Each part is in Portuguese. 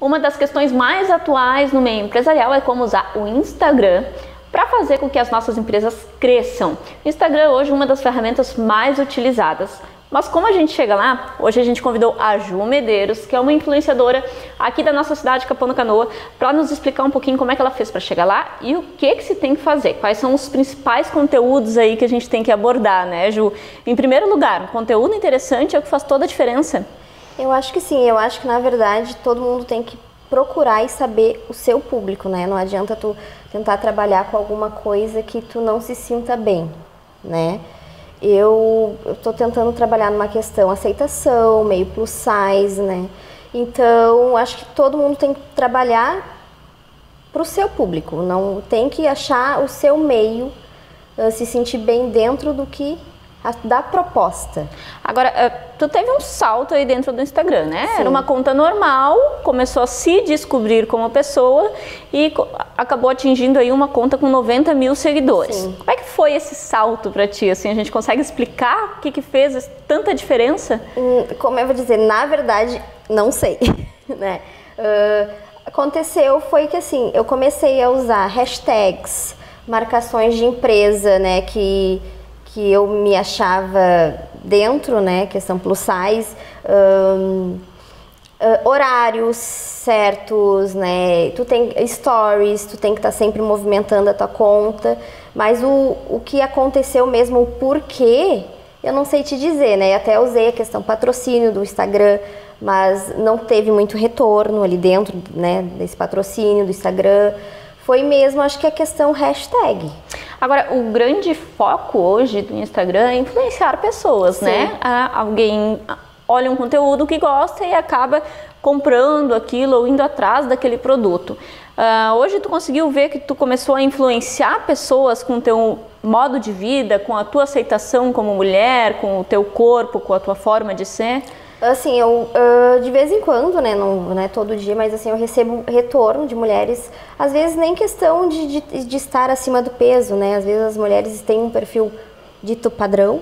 Uma das questões mais atuais no meio empresarial é como usar o Instagram para fazer com que as nossas empresas cresçam. O Instagram hoje é uma das ferramentas mais utilizadas. Mas como a gente chega lá, hoje a gente convidou a Ju Medeiros, que é uma influenciadora aqui da nossa cidade, Capão da Canoa, para nos explicar um pouquinho como é que ela fez para chegar lá e o que se tem que fazer. Quais são os principais conteúdos aí que a gente tem que abordar, né, Ju? Em primeiro lugar, um conteúdo interessante é o que faz toda a diferença. Eu acho que sim, eu acho que na verdade todo mundo tem que procurar e saber o seu público, né? Não adianta tu tentar trabalhar com alguma coisa que tu não se sinta bem, né? Eu tô tentando trabalhar numa questão aceitação, meio plus size, né? Então, acho que todo mundo tem que trabalhar pro seu público, não tem que achar o seu meio, se sentir bem dentro do que da proposta. Agora, tu teve um salto aí dentro do Instagram, né? Sim. Era uma conta normal, começou a se descobrir como pessoa e acabou atingindo aí uma conta com 90 mil seguidores. Sim. Como é que foi esse salto para ti? Assim, a gente consegue explicar o que fez tanta diferença? Como eu vou dizer, na verdade, não sei, né? Aconteceu foi que assim, eu comecei a usar hashtags, marcações de empresa, né, que eu me achava dentro, né, questão plus size, horários certos, né, tu tem stories, tu tem que estar sempre movimentando a tua conta, mas o que aconteceu mesmo, o porquê, eu não sei te dizer, né, até usei a questão patrocínio do Instagram, mas não teve muito retorno ali dentro, né, desse patrocínio do Instagram. Foi mesmo, acho que a questão hashtag. Agora, o grande foco hoje do Instagram é influenciar pessoas, sim, né? Alguém olha um conteúdo que gosta e acaba comprando aquilo ou indo atrás daquele produto. Hoje tu conseguiu ver que tu começou a influenciar pessoas com o teu modo de vida, com a tua aceitação como mulher, com o teu corpo, com a tua forma de ser? Assim, eu de vez em quando, né, não é todo dia, mas assim, eu recebo retorno de mulheres, às vezes nem questão de estar acima do peso, né, às vezes as mulheres têm um perfil dito padrão,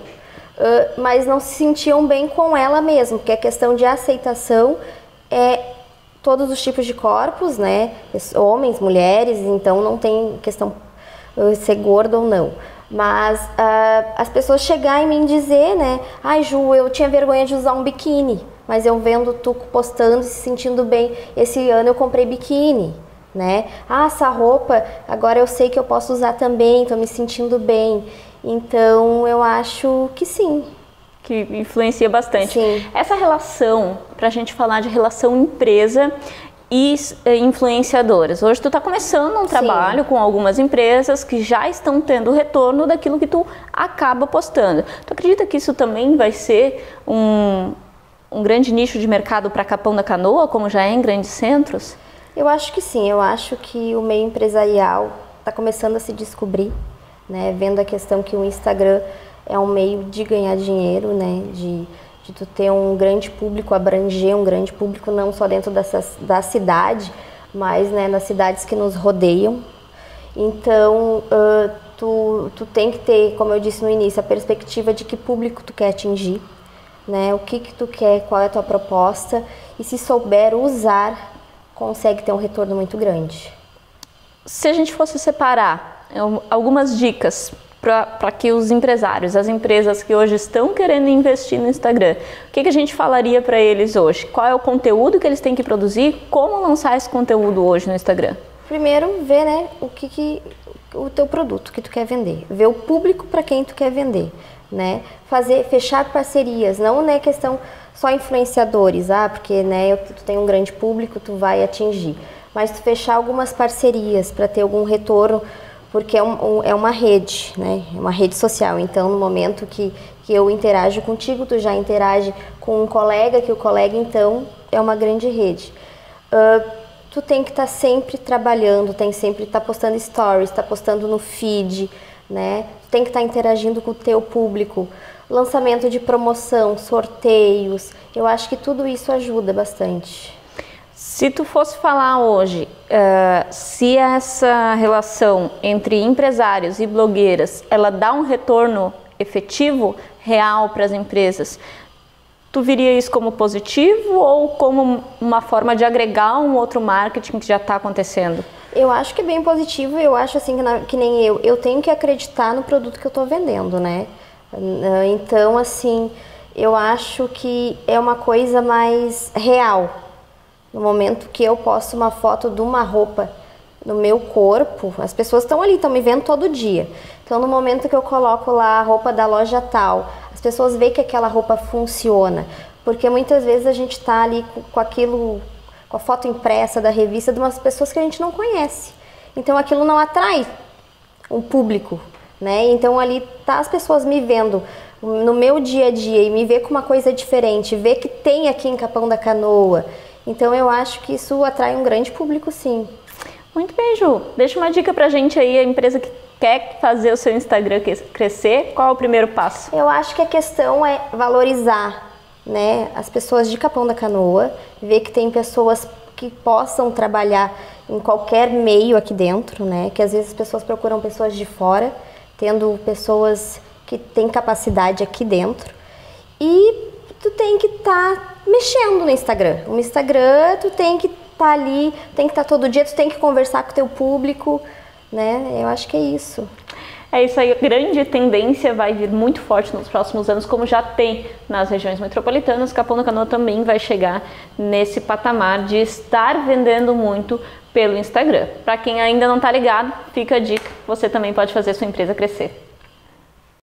mas não se sentiam bem com ela mesma, porque a questão de aceitação é todos os tipos de corpos, né, homens, mulheres, então não tem questão ser gorda ou não. Mas as pessoas chegarem em mim e dizer, né, ai Ju, eu tinha vergonha de usar um biquíni, mas eu vendo tu postando e se sentindo bem, esse ano eu comprei biquíni, né, essa roupa agora eu sei que eu posso usar também, tô me sentindo bem, então eu acho que sim. Que influencia bastante. Sim. Essa relação, pra gente falar de relação empresa e influenciadoras. Hoje tu está começando um trabalho, sim, com algumas empresas que já estão tendo retorno daquilo que tu acaba postando. Tu acredita que isso também vai ser um grande nicho de mercado para Capão da Canoa, como já é em grandes centros? Eu acho que sim, eu acho que o meio empresarial está começando a se descobrir, né? Vendo a questão que o Instagram é um meio de ganhar dinheiro, né? De tu ter um grande público, abranger um grande público não só dentro da cidade, mas, né, nas cidades que nos rodeiam. Então, tu tem que ter, como eu disse no início, a perspectiva de que público tu quer atingir, né, o que tu quer, qual é a tua proposta, e se souber usar, consegue ter um retorno muito grande. Se a gente fosse separar algumas dicas para que os empresários, as empresas que hoje estão querendo investir no Instagram, o que a gente falaria para eles hoje? Qual é o conteúdo que eles têm que produzir? Como lançar esse conteúdo hoje no Instagram? Primeiro, ver, né, o teu produto que tu quer vender, ver o público para quem tu quer vender, né? Fechar parcerias, não é questão só influenciadores, porque, né, tu tem um grande público, tu vai atingir, mas tu fechar algumas parcerias para ter algum retorno, porque é uma rede, né? É uma rede social. Então, no momento que eu interajo contigo, tu já interage com um colega, que o colega, então, é uma grande rede. Tu tem que estar sempre trabalhando, tem que sempre estar postando stories, estar postando no feed, né? Tu tem que estar interagindo com o teu público. Lançamento de promoção, sorteios, eu acho que tudo isso ajuda bastante. Se tu fosse falar hoje, se essa relação entre empresários e blogueiras, ela dá um retorno efetivo, real para as empresas, Tu viria isso como positivo ou como uma forma de agregar um outro marketing que já está acontecendo? Eu acho que é bem positivo. Eu acho assim que nem eu tenho que acreditar no produto que eu estou vendendo, né? Então, assim, eu acho que é uma coisa mais real. No momento que eu posto uma foto de uma roupa no meu corpo, as pessoas estão ali, estão me vendo todo dia. Então, no momento que eu coloco lá a roupa da loja tal, as pessoas veem que aquela roupa funciona. Porque muitas vezes a gente está ali com aquilo, com a foto impressa da revista de umas pessoas que a gente não conhece. Então, aquilo não atrai um público, né? Então, ali tá as pessoas me vendo no meu dia a dia e me ver com uma coisa diferente, ver que tem aqui em Capão da Canoa. Então, eu acho que isso atrai um grande público, sim. Muito bem, Ju. Deixa uma dica pra gente aí, a empresa que quer fazer o seu Instagram crescer, qual é o primeiro passo? Eu acho que a questão é valorizar, né, as pessoas de Capão da Canoa, ver que tem pessoas que possam trabalhar em qualquer meio aqui dentro, né, que às vezes as pessoas procuram pessoas de fora, tendo pessoas que têm capacidade aqui dentro. E tu tem que estar mexendo no Instagram. O Instagram, tu tem que estar ali, tem que estar todo dia, tu tem que conversar com o teu público, né? Eu acho que é isso. É isso aí, a grande tendência vai vir muito forte nos próximos anos, como já tem nas regiões metropolitanas. Capão da Canoa também vai chegar nesse patamar de estar vendendo muito pelo Instagram. Para quem ainda não está ligado, fica a dica, você também pode fazer sua empresa crescer.